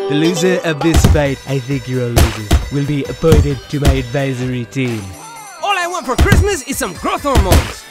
The loser of this fight, I think you're a loser, will be appointed to my advisory team. All I want for Christmas is some growth hormones.